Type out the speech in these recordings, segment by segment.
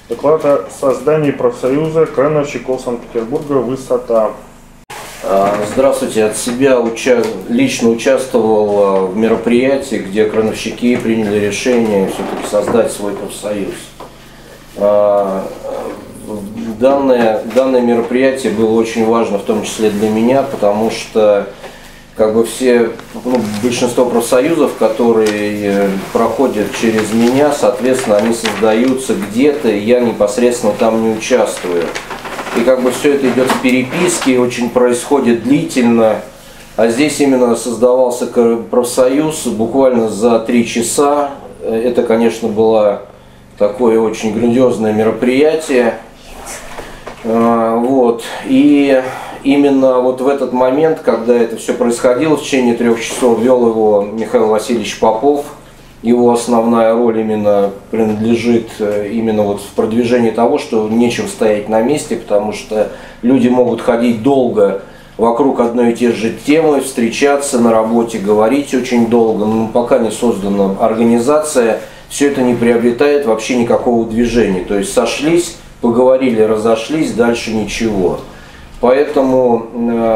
Доклад о создании профсоюза крановщиков Санкт-Петербурга «Высота». Здравствуйте. От себя лично участвовал в мероприятии, где крановщики приняли решение все-таки создать свой профсоюз. Данное мероприятие было очень важно, в том числе для меня, потому что большинство профсоюзов, которые проходят через меня, соответственно, они создаются где-то, и я непосредственно там не участвую. И все это идет в переписке, очень происходит длительно. А здесь именно создавался профсоюз буквально за 3 часа. Это, конечно, было такое очень грандиозное мероприятие. И именно в этот момент, когда это все происходило, в течение 3 часов вел его Михаил Васильевич Попов. Его основная роль именно принадлежит именно в продвижении того, что нечем стоять на месте, потому что люди могут ходить долго вокруг одной и той же темы, встречаться на работе, говорить очень долго, но пока не создана организация, все это не приобретает вообще никакого движения. То есть сошлись, поговорили, разошлись, дальше ничего. Поэтому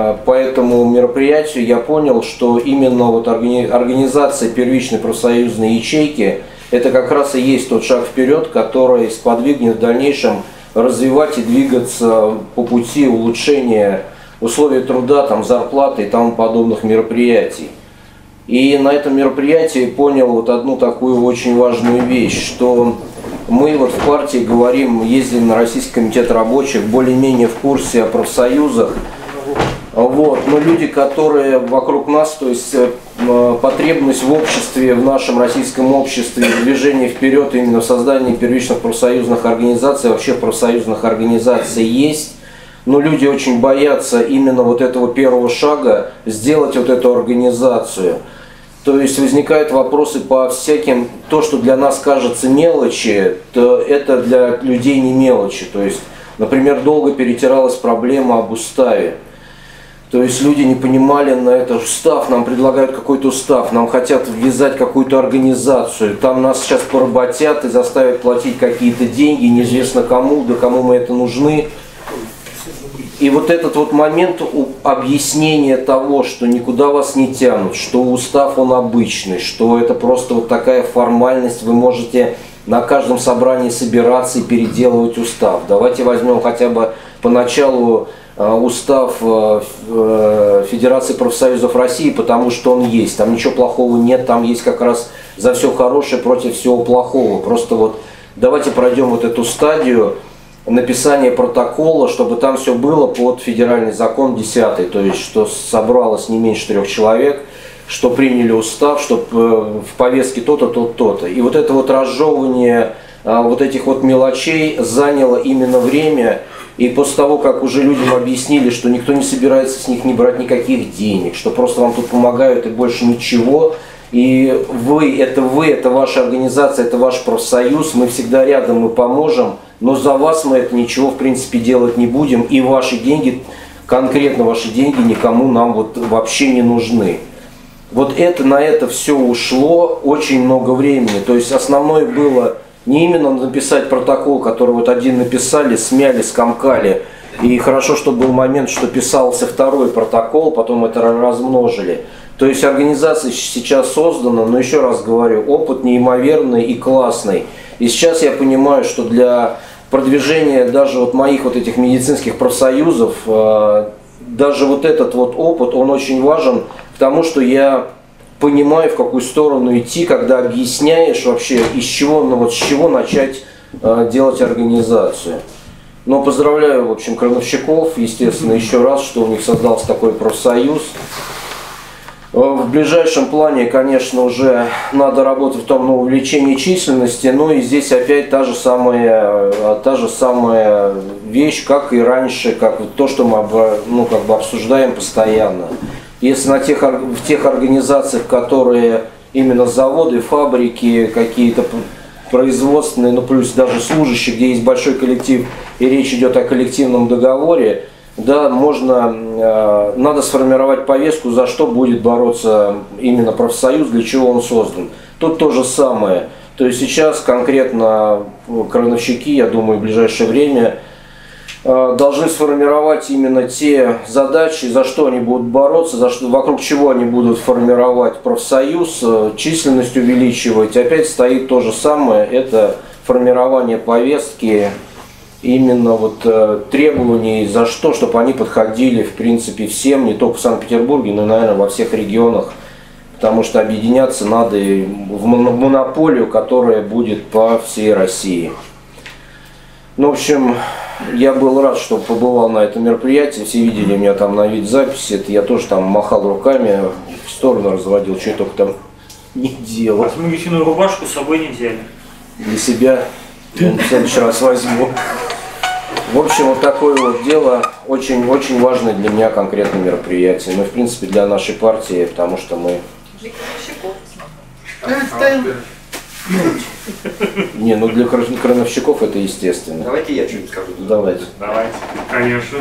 мероприятию я понял, что именно организация первичной профсоюзной ячейки – это как раз и есть тот шаг вперед, который сподвигнет в дальнейшем развивать и двигаться по пути улучшения условий труда, зарплаты и тому подобных мероприятий. И на этом мероприятии понял одну такую очень важную вещь, что мы в партии ездим на Российский комитет рабочих, более-менее в курсе о профсоюзах. Но люди, которые вокруг нас, то есть потребность в обществе, в нашем российском обществе, движение вперед именно в создании первичных профсоюзных организаций, вообще профсоюзных организаций есть. Но люди очень боятся именно этого первого шага сделать эту организацию. То есть возникают вопросы по всяким, то, что для нас кажется мелочи, то это для людей не мелочи. То есть, например, долго перетиралась проблема об уставе. То есть люди не понимали на это устав, нам предлагают какой-то устав, нам хотят ввязать какую-то организацию, там нас сейчас поработят и заставят платить какие-то деньги, неизвестно кому, да кому мы это нужны. И этот момент объяснения того, что никуда вас не тянут, что устав он обычный, что это просто такая формальность, вы можете на каждом собрании собираться и переделывать устав. Давайте возьмем хотя бы поначалу устав Федерации профсоюзов России, потому что он есть, там ничего плохого нет, там есть как раз за все хорошее против всего плохого. Просто давайте пройдем эту стадию написание протокола, чтобы там все было под федеральный закон 10, то есть что собралось не меньше 3 человек, что приняли устав, что в повестке то-то, то-то. И это разжевывание этих мелочей заняло именно время. И после того, как уже людям объяснили, что никто не собирается с них не брать никаких денег, что просто вам тут помогают и больше ничего, и это ваша организация, это ваш профсоюз, мы всегда рядом, мы поможем, но за вас мы это ничего в принципе делать не будем, и ваши деньги, конкретно ваши деньги никому нам вообще не нужны. На это все ушло очень много времени, то есть основное было не именно написать протокол, который один написали, смяли, скомкали, и хорошо, что был момент, что писался второй протокол, потом это размножили. То есть организация сейчас создана, но еще раз говорю, опыт неимоверный и классный. И сейчас я понимаю, что для продвижения даже моих этих медицинских профсоюзов, даже этот опыт, он очень важен, потому что я понимаю, в какую сторону идти, когда объясняешь вообще, с чего начать делать организацию. Но поздравляю, в общем, крановщиков, естественно, еще раз, что у них создался такой профсоюз. В ближайшем плане, конечно, уже надо работать в том увеличении численности, но и здесь опять та же самая вещь, как и раньше, как то, что мы обсуждаем постоянно. Если в тех организациях, которые именно заводы, фабрики, какие-то производственные, плюс даже служащие, где есть большой коллектив и речь идет о коллективном договоре, да, надо сформировать повестку, за что будет бороться именно профсоюз, для чего он создан. Тут то же самое. То есть сейчас конкретно крановщики, я думаю, в ближайшее время должны сформировать именно те задачи, за что они будут бороться, вокруг чего они будут формировать профсоюз, численность увеличивать. Опять стоит то же самое, это формирование повестки, именно вот требований, за что, чтобы они подходили в принципе всем, не только в Санкт-Петербурге, но, наверное, во всех регионах. Потому что объединяться надо в монополию, которая будет по всей России. Ну, в общем, я был рад, что побывал на этом мероприятии. Все видели меня там на видеозаписи. Это я тоже там махал руками, в сторону разводил, что я только там не делал. А смугисиную рубашку с собой не взяли? Для себя в следующий раз возьму. В общем, вот такое вот дело, очень важное для меня конкретное мероприятие. Ну, в принципе, для нашей партии, потому что мы... Не, ну для крановщиков это естественно. Давайте я что-нибудь скажу. Давайте. Давайте. Конечно.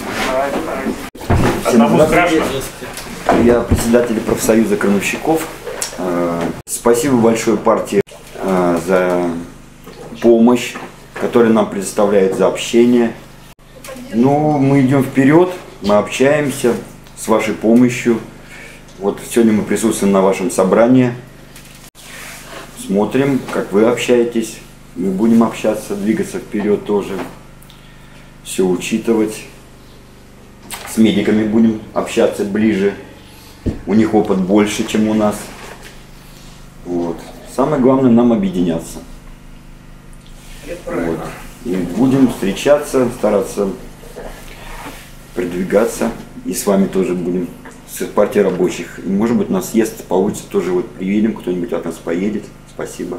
Всем Одному страшно. Я председатель профсоюза крановщиков. Спасибо большое партии за помощь, которую нам предоставляет, за общение. Ну, мы идем вперед, мы общаемся с вашей помощью. Вот сегодня мы присутствуем на вашем собрании. Смотрим, как вы общаетесь. Мы будем общаться, двигаться вперед тоже. Все учитывать. С медиками будем общаться ближе. У них опыт больше, чем у нас. Вот. Самое главное нам объединяться. Вот. И будем встречаться, стараться продвигаться. И с вами тоже будем, с партией рабочих. И, может быть, на съезд получится тоже, вот приедем, кто-нибудь от нас поедет. Спасибо.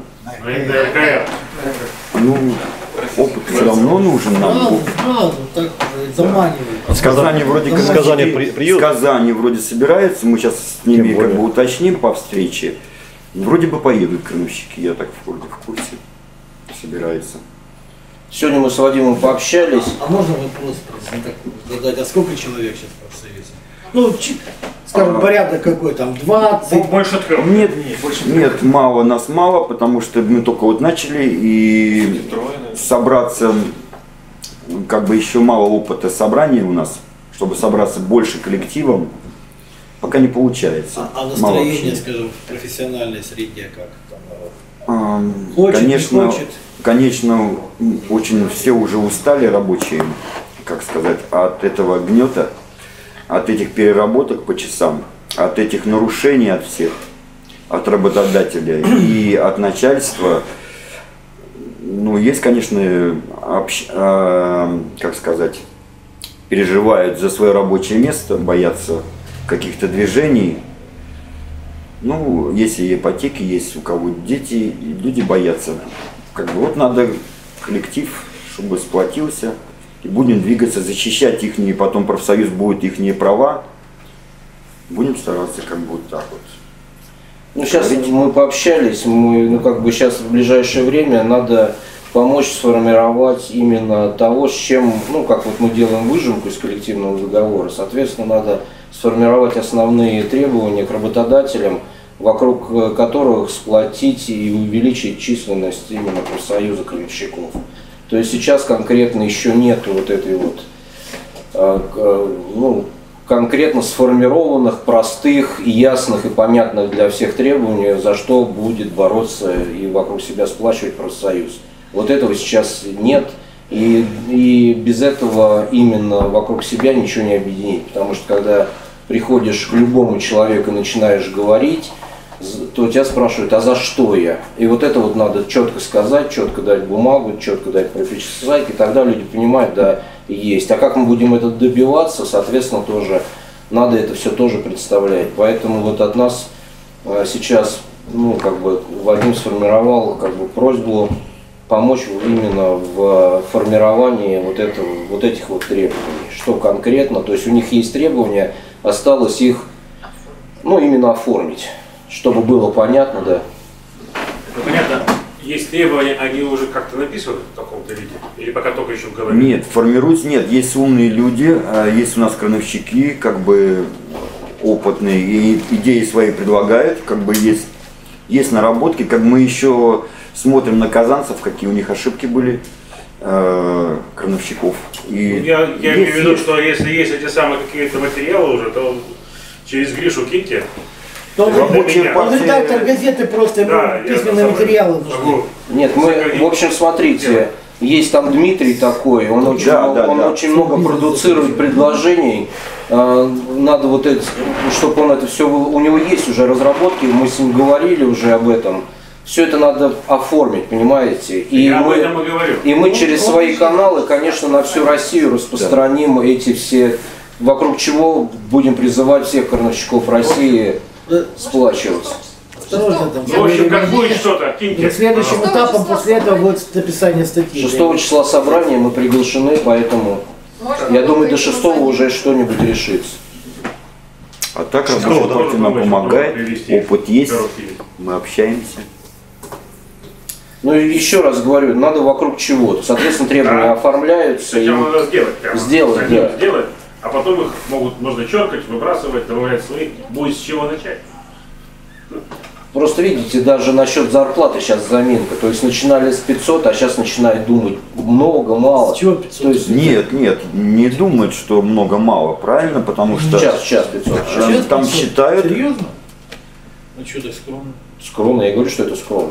Ну, опыт все равно нужен нам. Так заманивает. С Казани вроде с Казани вроде собирается, мы сейчас с ними как бы уточним по встрече. Вроде бы поедут крановщики, я так вроде в курсе. Собирается. Сегодня мы с Вадимом пообщались. А можно вопрос задать? А сколько человек сейчас в профсоюзе? Ну, скажем, порядок какой там, 20? Больше 3. Нет, мало, нас мало, потому что мы только вот начали и собраться, как бы еще мало опыта собрания у нас, чтобы собраться больше коллективом, пока не получается. А настроение, скажем, в профессиональной среде как там? Хочет, конечно, конечно, очень все уже устали рабочие, как сказать, от этого гнета, от этих переработок по часам, от этих нарушений от всех, от работодателя и от начальства. Ну, есть, конечно, как сказать, переживают за свое рабочее место, боятся каких-то движений. Ну, если ипотеки есть, у кого дети, люди боятся. Как бы вот надо коллектив, чтобы сплотился, и будем двигаться, защищать их, потом профсоюз будет их права. Будем стараться как бы вот так вот. Ну, сейчас мы пообщались, ну, как бы сейчас в ближайшее время надо помочь сформировать именно того, с чем, ну, как вот мы делаем выжимку из коллективного договора, соответственно, надо сформировать основные требования к работодателям, вокруг которых сплотить и увеличить численность именно профсоюза крановщиков. То есть сейчас конкретно еще нету вот этой вот, ну, конкретно сформированных, простых, ясных и понятных для всех требований, за что будет бороться и вокруг себя сплачивать профсоюз. Вот этого сейчас нет, и без этого именно вокруг себя ничего не объединить. Потому что когда приходишь к любому человеку и начинаешь говорить, то тебя спрашивают, а за что я? И вот это вот надо четко сказать, четко дать бумагу, четко дать прописать, и тогда люди понимают, да, есть. А как мы будем это добиваться, соответственно, тоже надо это все тоже представлять. Поэтому вот от нас сейчас, ну, как бы Вадим сформировал как бы просьбу помочь именно в формировании вот этих вот требований. Что конкретно, то есть у них есть требования, осталось их, ну, именно оформить, чтобы было понятно, да. Ну, понятно. Есть требования, они уже как-то написаны в таком-то виде? Или пока только еще в голове? Нет, формируются, нет. Есть умные люди, есть у нас крановщики, как бы опытные, и идеи свои предлагают, как бы есть наработки, как мы еще смотрим на казанцев, какие у них ошибки были, крановщиков. И Я имею в виду, есть. что если есть эти самые какие-то материалы уже, то через Гришу киньте. То Рабочая меня. он партия- редактор газеты, просто ему Да, я письменные на самом деле материалы нужны. могу. Нет, мы, в общем, смотрите, есть там Дмитрий такой, он очень, Да, да, он да. очень много продуцирует предложений. Надо вот это, чтобы он это все, у него есть уже разработки, мы с ним говорили уже об этом. Все это надо оформить, понимаете? Я об этом и говорю. И мы через свои каналы, конечно, на всю Россию распространим эти все, вокруг чего будем призывать всех крановщиков России сплачиваться. Осторожно там. В общем, как будет что-то, И киньте. следующим этапом после этого будет написание статьи. 6 числа собрания мы приглашены, поэтому я думаю, до 6 уже что-нибудь решится. А так Что, рабочая должен партия нам помочь, помогает, привести опыт есть, короткий. мы общаемся. Ну и еще раз говорю, надо вокруг чего-то. Соответственно, требования Да. оформляются. И... Сначала надо сделать прямо. Сделать, Самим да. сделать, а потом их можно черкать, выбрасывать, добавлять свои. Будет с чего начать. Просто видите, даже насчет зарплаты сейчас заминка. То есть начинали с 500, а сейчас начинают думать много, мало. С чего 500? То есть Нет, не думают, что много-мало, правильно? Потому что сейчас 500. Сейчас. там считают, Серьезно? Ну что так скромно? Скромно, я говорю, что это скромно.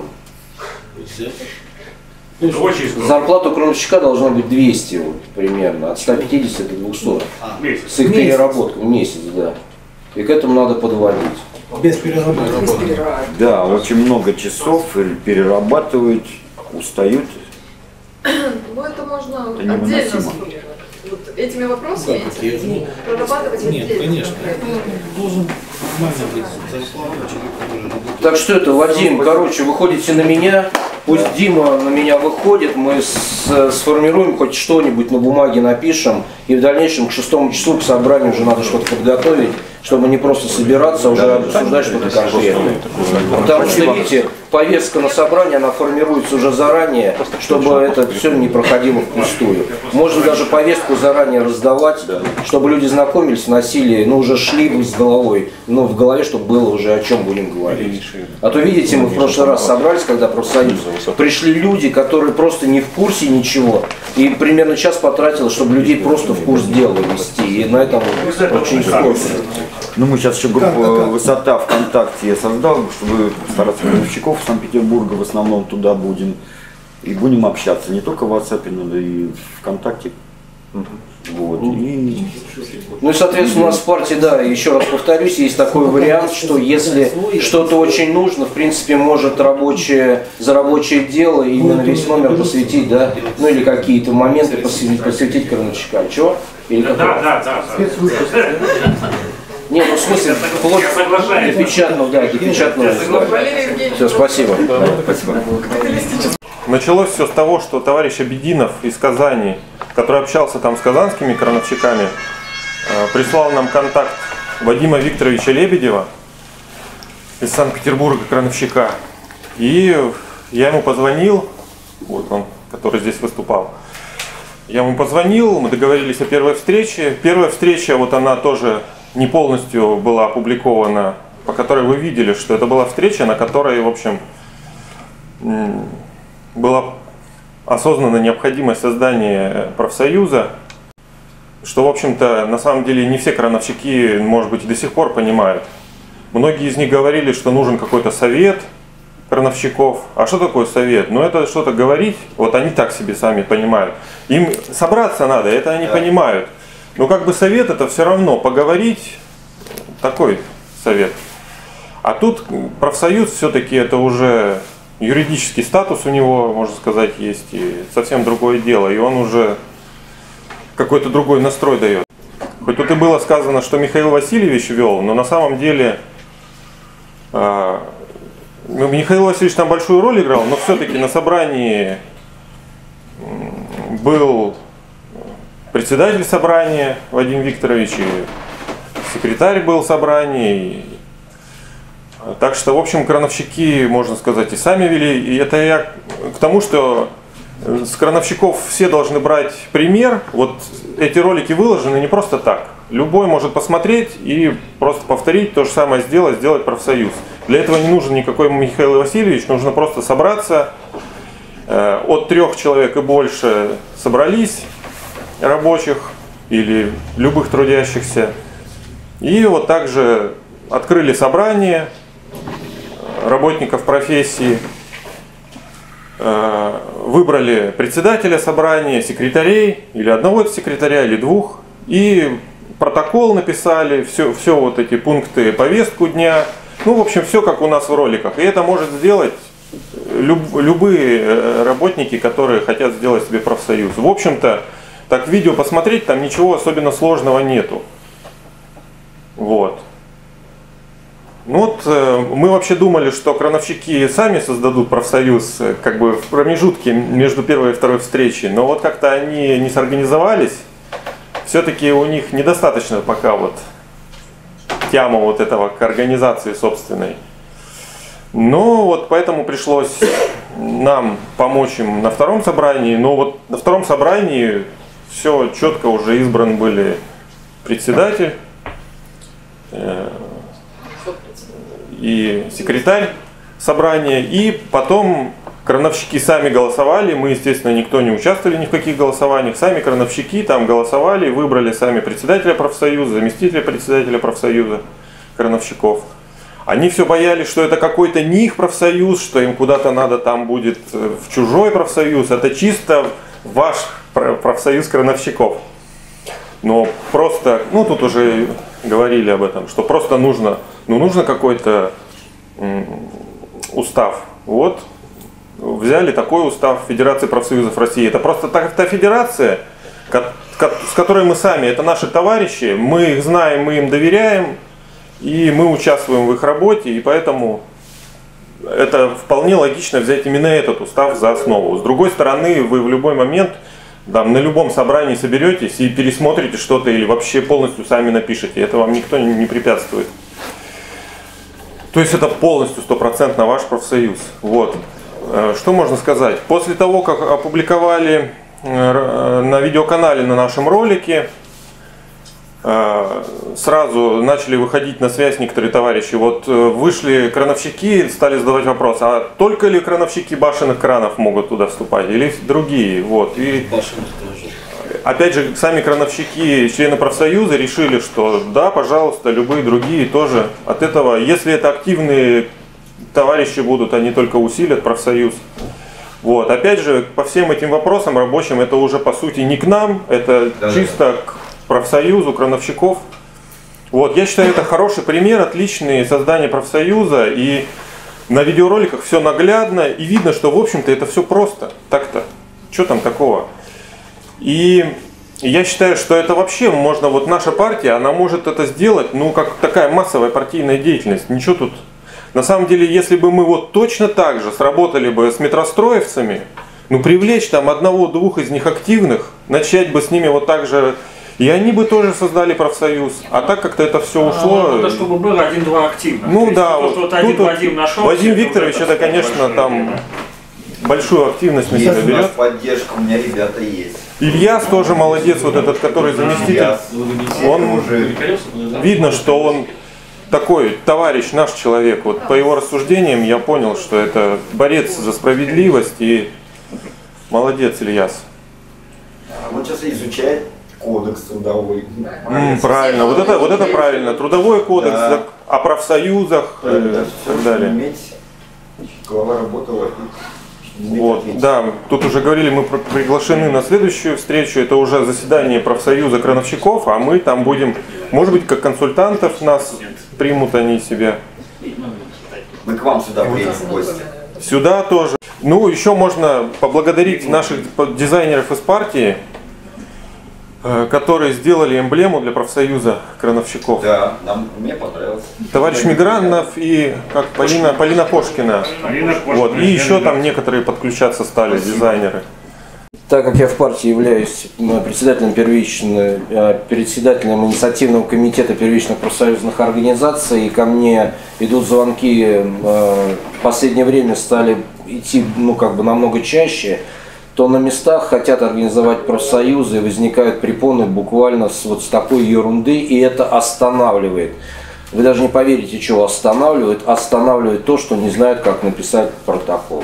Очень скоро. Зарплата у крановщика должна быть 200 вот, примерно, от 150 до 200. Месяц. С их Месяц. переработкой, месяц, да. И к этому надо подводить. Без переработки. да, очень много часов перерабатывают, устают. Ну, это можно Это невыносимо. отдельно вот этими вопросами прорабатывать Нет, отдельно. конечно. Должен нормально быть зарплата человек, который работает. Так что это, Вадим, короче, выходите на меня, пусть Дима на меня выходит, мы сформируем хоть что-нибудь на бумаге, напишем, и в дальнейшем к 6 числу, к собранию уже надо что-то подготовить, чтобы не просто собираться, а уже обсуждать что-то конкретное. Потому что, видите, повестка на собрание, она формируется уже заранее, чтобы это все не проходило впустую. Можно даже повестку заранее раздавать, чтобы люди знакомились, носили, ну уже шли бы с головой, но в голове, чтобы было уже о чем будем говорить. А то, видите, мы в прошлый раз собрались, когда профсоюз, пришли люди, которые просто не в курсе ничего, и примерно час потратилось, чтобы людей просто в курс дела ввести, и на этом очень сложно. Ну, мы сейчас еще группу Как? «Высота» ВКонтакте я создал, чтобы стараться крановщиков Санкт-Петербурга в основном туда будем. И будем общаться не только в WhatsApp, но и ВКонтакте. Вот. И Ну и, соответственно, у нас в партии, да, еще раз повторюсь, есть такой вариант, что если что-то очень нужно, в принципе, может за рабочее дело именно весь номер посвятить, да, ну или какие-то моменты посвятить крановщикам. Чего? Или Да, какого? да. Нет, ну в смысле, вплоть Я соглашаюсь. до печатного, да, до печатного издания. Валерий Евгеньевич, Все, спасибо. спасибо. Началось все с того, что товарищ Абединов из Казани, который общался там с казанскими крановщиками, прислал нам контакт Вадима Викторовича Лебедева из Санкт-Петербурга, крановщика. И я ему позвонил, вот он, который здесь выступал. Я ему позвонил, мы договорились о первой встрече. Первая встреча, вот она тоже не полностью была опубликована, по которой вы видели, что это была встреча, на которой, в общем, была осознана необходимость создания профсоюза, что, в общем-то, на самом деле не все крановщики, может быть, и до сих пор понимают. Многие из них говорили, что нужен какой-то совет крановщиков. А что такое совет? Ну, это что-то говорить, вот они так себе сами понимают. Им собраться надо, это они понимают. Но как бы совет это все равно, поговорить, такой совет. А тут профсоюз все-таки это уже юридический статус у него, можно сказать, есть, и совсем другое дело. И он уже какой-то другой настрой дает. Хоть тут и было сказано, что Михаил Васильевич вел, но на самом деле Михаил Васильевич там большую роль играл, но все-таки на собрании был председатель собрания Вадим Викторович, и секретарь был собрания. Так что, в общем, крановщики, можно сказать, и сами вели. И это я к тому, что с крановщиков все должны брать пример. Вот эти ролики выложены не просто так. Любой может посмотреть и просто повторить то же самое сделать профсоюз. Для этого не нужен никакой Михаил Васильевич, нужно просто собраться. От 3 человек и больше собрались рабочих или любых трудящихся. И вот также открыли собрание работников профессии, выбрали председателя собрания, секретарей, или одного секретаря, или 2, и протокол написали, все вот эти пункты, повестку дня, ну, в общем, все как у нас в роликах. И это может сделать любые работники, которые хотят сделать себе профсоюз. В общем-то, так видео посмотреть, там ничего особенно сложного нету. Вот. Ну вот, мы вообще думали, что крановщики сами создадут профсоюз как бы в промежутке между первой и второй встречей, но вот как-то они не сорганизовались. Все-таки у них недостаточно пока вот тяма вот этого к организации собственной. Ну вот поэтому пришлось нам помочь им на втором собрании. Но вот на втором собрании все четко уже избран были председатель и секретарь собрания. И потом крановщики сами голосовали. Мы, естественно, никто не участвовали ни в каких голосованиях. Сами крановщики там голосовали, выбрали сами председателя профсоюза, заместителя председателя профсоюза крановщиков. Они все боялись, что это какой-то не их профсоюз, что им куда-то надо там будет в чужой профсоюз. Это чисто ваш профсоюз крановщиков. Но просто, ну тут уже говорили об этом, что просто нужно какой-то устав. Вот взяли такой устав Федерации профсоюзов России. Это просто та федерация, с которой мы сами, это наши товарищи, мы их знаем, мы им доверяем. И мы участвуем в их работе, и поэтому это вполне логично взять именно этот устав за основу. С другой стороны, вы в любой момент там, на любом собрании соберетесь и пересмотрите что-то или вообще полностью сами напишите. Это вам никто не препятствует. То есть это полностью 100% ваш профсоюз. Вот. Что можно сказать? После того, как опубликовали на видеоканале на нашем ролике, сразу начали выходить на связь некоторые товарищи. Вот вышли крановщики, стали задавать вопрос, а только ли крановщики башенных кранов могут туда вступать, или другие? Вот. И опять же, сами крановщики, члены профсоюза решили, что да, пожалуйста, любые другие тоже. От этого, если это активные товарищи будут, они только усилят профсоюз. Вот. Опять же, по всем этим вопросам рабочим, это уже по сути не к нам, это чисто к профсоюзу, крановщиков. Вот, я считаю, это хороший пример, отличный создание профсоюза. И на видеороликах все наглядно, и видно, что в общем-то это все просто. Так-то, что там такого? И я считаю, что это вообще можно, вот наша партия, она может это сделать, ну, как такая массовая партийная деятельность. Ничего тут. На самом деле, если бы мы вот точно так же сработали бы с метростроевцами, ну, привлечь там 1-2 из них активных, начать бы с ними вот так же. И они бы тоже создали профсоюз. А так как-то это все ушло. Надо, чтобы было 1-2 активных. Ну да, вот один Вадим нашел. Вадим Викторович, это, конечно, там большую активность на себя берет. У нас поддержка, у меня ребята есть. Ильяс тоже молодец, вот этот, который заместитель. Он уже видно, что он такой товарищ, наш человек. Вот по его рассуждениям я понял, что это борец за справедливость, и молодец Ильяс. Он сейчас изучает кодекс трудовой. Правильно, вот это правильно. Трудовой кодекс, да. О профсоюзах и так далее. Глава работала. Вот, да, тут уже говорили, мы приглашены на следующую встречу. Это уже заседание профсоюза крановщиков, а мы там будем, может быть, как консультантов нас примут они себя. Мы к вам сюда приедем в гости. Сюда тоже. Ну, еще можно поблагодарить наших дизайнеров из партии, которые сделали эмблему для профсоюза крановщиков. Да, мне понравилось. Товарищ Мигранов и как Полина Пошкина. Вот. И еще там некоторые подключаться стали, дизайнеры. Так как я в партии являюсь председателем председателем инициативного комитета первичных профсоюзных организаций, и ко мне идут звонки, в последнее время стали идти намного чаще, то на местах хотят организовать профсоюзы, и возникают препоны буквально с такой ерунды, и это останавливает. Вы даже не поверите, чего останавливает. Останавливает то, что не знают, как написать протокол.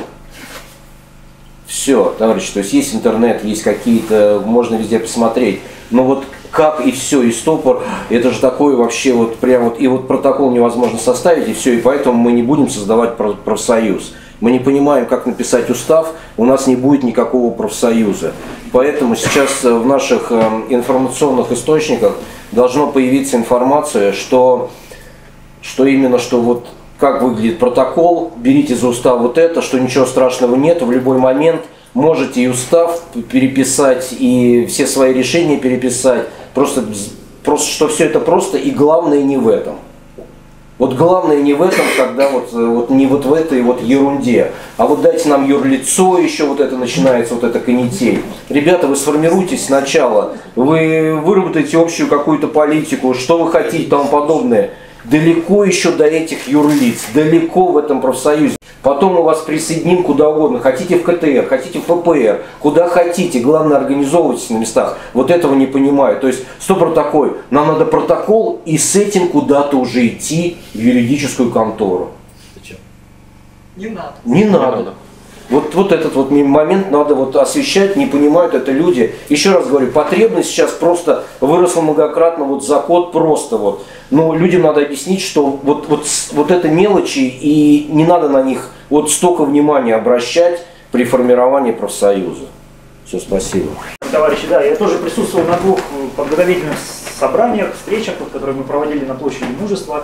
Все, товарищи, то есть есть интернет, есть какие-то, можно везде посмотреть. Но вот как и все, и стопор, это же такое вообще вот прям вот, и вот протокол невозможно составить, и все, и поэтому мы не будем создавать профсоюз. Мы не понимаем, как написать устав, у нас не будет никакого профсоюза. Поэтому сейчас в наших информационных источниках должна появиться информация, что именно, что вот как выглядит протокол, берите за устав вот это, что ничего страшного нет, в любой момент можете и устав переписать, и все свои решения переписать, просто что все это просто, и главное не в этом. Вот главное не в этом, когда вот не вот в этой вот ерунде, а вот дайте нам юрлицо, еще вот это начинается, вот эта канитель. Ребята, вы сформируйтесь сначала, вы выработаете общую какую-то политику, что вы хотите, тому подобное. Далеко еще до этих юрлиц, далеко в этом профсоюзе. Потом мы вас присоединим куда угодно. Хотите в КТР, хотите в ППР, куда хотите. Главное, организовывайтесь на местах. Вот этого не понимаю. То есть стопор такой, нам надо протокол и с этим куда-то уже идти в юридическую контору. Зачем? Не надо. Не надо. Вот этот вот момент надо вот освещать, не понимают это люди. Еще раз говорю, потребность сейчас просто выросла многократно вот за год просто вот. Но людям надо объяснить, что вот это мелочи, и не надо на них вот столько внимания обращать при формировании профсоюза. Все, спасибо. Товарищи, да, я тоже присутствовал на 2 подготовительных собраниях, встречах, которые мы проводили на площади Мужества.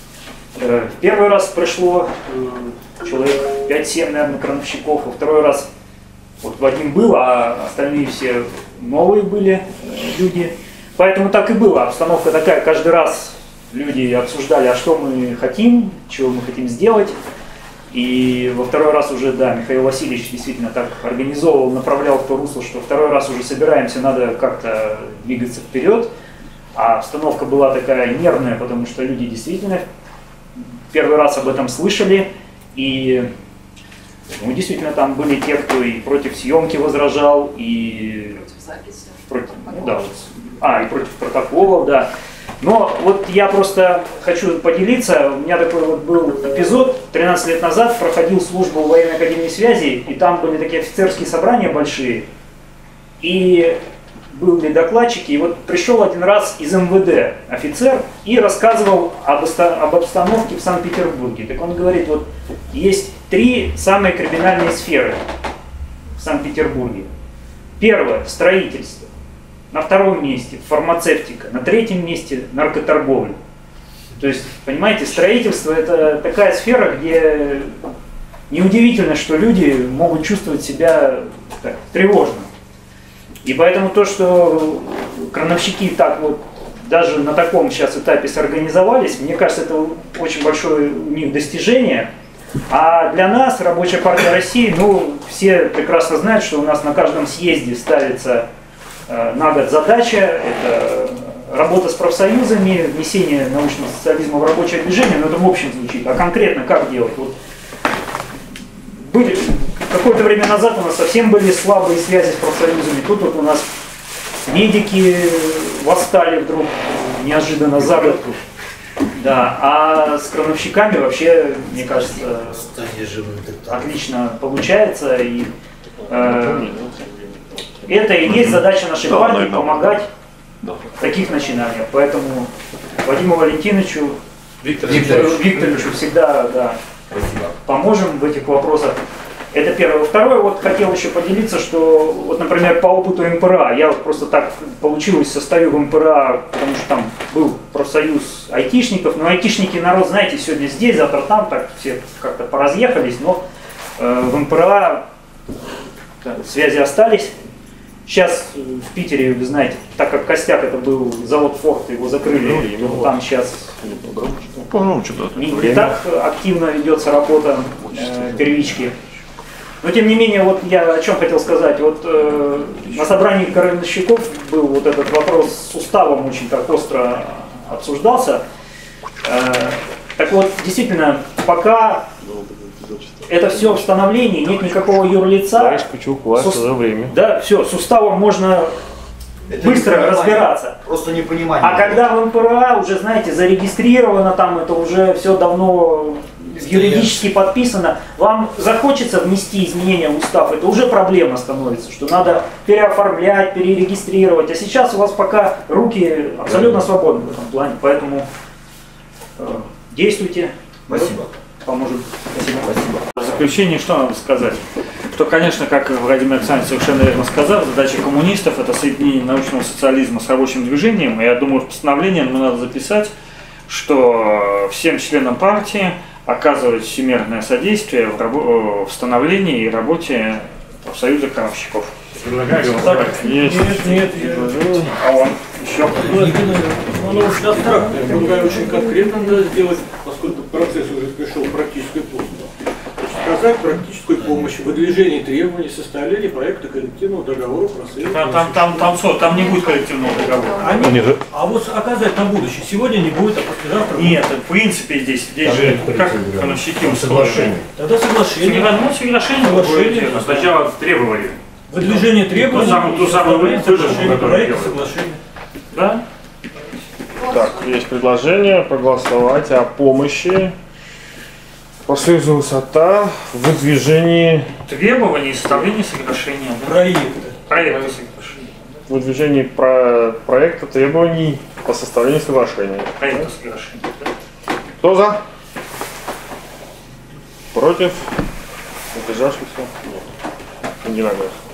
Первый раз пришло человек 5-7, наверное, крановщиков, во второй раз вот Вадим был, а остальные все новые были люди. Поэтому так и было, обстановка такая, каждый раз люди обсуждали, а что мы хотим, чего мы хотим сделать. И во второй раз уже, да, Михаил Васильевич действительно так организовывал, направлял в то русло, что второй раз уже собираемся, надо как-то двигаться вперед. А обстановка была такая нервная, потому что люди действительно первый раз об этом слышали. И ну, действительно там были те, кто и против съемки возражал, и против, ну, да, и против протоколов, да. Но вот я просто хочу поделиться, у меня такой вот был эпизод, 13 лет назад проходил службу в военной академии связи, и там были такие офицерские собрания большие, и были докладчики, и вот пришел один раз из МВД офицер и рассказывал об обстановке в Санкт-Петербурге. Так он говорит, вот есть 3 самые криминальные сферы в Санкт-Петербурге. Первое – строительство. На 2-м месте фармацевтика, на 3-м месте наркоторговля. То есть, понимаете, строительство – это такая сфера, где неудивительно, что люди могут чувствовать себя так, тревожно. И поэтому то, что крановщики так вот даже на таком сейчас этапе сорганизовались, мне кажется, это очень большое у них достижение. А для нас, Рабочая партия России, ну, все прекрасно знают, что у нас на каждом съезде ставится на год задача, это работа с профсоюзами, внесение научного социализма в рабочее движение, но это в общем звучит. А конкретно как делать? Вот какое-то время назад у нас совсем были слабые связи с профсоюзами. Тут вот у нас медики восстали вдруг неожиданно за год. Да, а с крановщиками вообще, мне кажется, отлично получается. И это и есть задача нашей партии — помогать в таких начинаниях. Поэтому Вадиму Валентиновичу Викторовичу всегда, да, поможем в этих вопросах. Это первое. Второе, вот хотел еще поделиться, что, вот, например, по опыту МПРА, я вот просто так получилось, состою в МПРА, потому что там был профсоюз айтишников, но айтишники, народ, знаете, сегодня здесь, завтра там, так все как-то поразъехались, но в МПРА связи остались. Сейчас в Питере, вы знаете, так как костяк это был завод Форд, его закрыли, там сейчас не так активно ведется работа первички. Но тем не менее, вот я о чем хотел сказать. Вот на собрании крановщиков был вот этот вопрос с уставом очень так остро обсуждался. Так вот, действительно, пока это все в становлении, нет никакого юрлица. Да, все, с уставом можно быстро разбираться. Просто непонимание. А когда в МПРА уже, знаете, зарегистрировано там, это уже все давно юридически подписано, вам захочется внести изменения в устав, это уже проблема становится, что надо переоформлять, перерегистрировать. А сейчас у вас пока руки абсолютно свободны в этом плане, поэтому действуйте. Спасибо. Поможет. Спасибо. В заключение что надо сказать? Что, конечно, как Владимир Александрович совершенно верно сказал, задача коммунистов – это соединение научного социализма с рабочим движением. И я думаю, в постановлении нам надо записать, что всем членам партии оказывать всемирное содействие в становлении и работе профсоюза крановщиков. Предлагаю голосовать. Нет, а он еще. Ну, уж абстрактно. Я предлагаю очень конкретно надо сделать, поскольку процесс уже пришел к практической плоскости. Оказать практическую помощь в выдвижении требований, составлении проекта коллективного договора профсоюза. Там не будет коллективного договора. А вот оказать на будущее. Сегодня не будет, а послезавтра. Нет, в принципе здесь же как крановщики устроены. Тогда соглашение. Соглашение. Сначала требовали. Выдвижение требований. Ту самую выдвижку, проект соглашения. Да? Так, есть предложение проголосовать о помощи профсоюза высота в выдвижении Требований и составления соглашения. Да? Проекта соглашения. в выдвижении проекта требований по составлению соглашения. Проекта соглашения. Да? Кто за? Против? Удержавшихся? Нет. Единогласно.